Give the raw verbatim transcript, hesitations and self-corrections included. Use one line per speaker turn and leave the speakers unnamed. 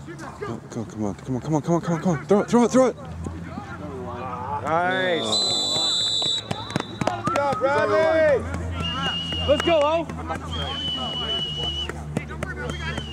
Go, go, come on, come on, come on, come on, come on, come on. Throw it, throw it, throw it.
Nice. Good job, Bradley.
Let's go, O.